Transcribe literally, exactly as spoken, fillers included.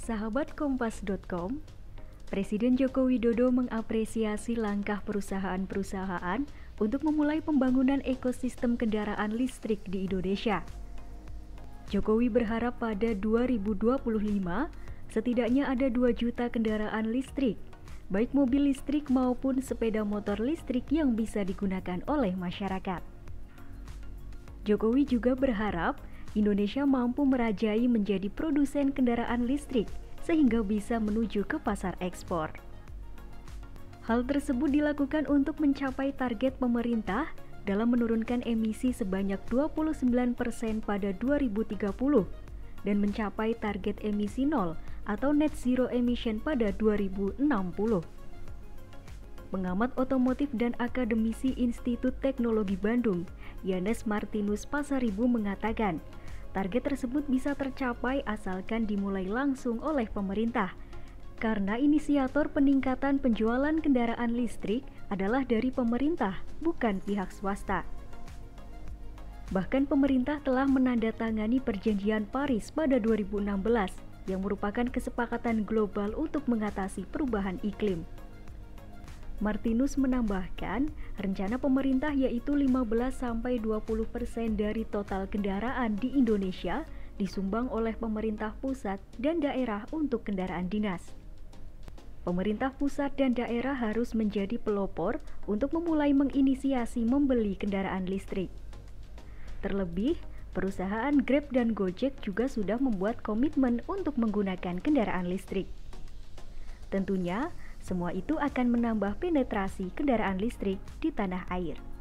Sahabat kompas titik com, Presiden Joko Widodo mengapresiasi langkah perusahaan-perusahaan untuk memulai pembangunan ekosistem kendaraan listrik di Indonesia. Jokowi berharap pada dua ribu dua puluh lima setidaknya ada dua juta kendaraan listrik, baik mobil listrik maupun sepeda motor listrik yang bisa digunakan oleh masyarakat. Jokowi juga berharap Indonesia mampu merajai menjadi produsen kendaraan listrik sehingga bisa menuju ke pasar ekspor. Hal tersebut dilakukan untuk mencapai target pemerintah dalam menurunkan emisi sebanyak dua puluh sembilan persen pada dua ribu tiga puluh dan mencapai target emisi nol atau net zero emission pada dua ribu enam puluh. Pengamat otomotif dan akademisi Institut Teknologi Bandung, Yanes Martinus Pasaribu mengatakan, target tersebut bisa tercapai asalkan dimulai langsung oleh pemerintah, karena inisiator peningkatan penjualan kendaraan listrik adalah dari pemerintah, bukan pihak swasta. Bahkan pemerintah telah menandatangani perjanjian Paris pada dua ribu enam belas yang merupakan kesepakatan global untuk mengatasi perubahan iklim. Martinus menambahkan, rencana pemerintah yaitu lima belas sampai dua puluh persen dari total kendaraan di Indonesia disumbang oleh pemerintah pusat dan daerah untuk kendaraan dinas. Pemerintah pusat dan daerah harus menjadi pelopor untuk memulai menginisiasi membeli kendaraan listrik. Terlebih, perusahaan Grab dan Gojek juga sudah membuat komitmen untuk menggunakan kendaraan listrik. Tentunya, semua itu akan menambah penetrasi kendaraan listrik di tanah air.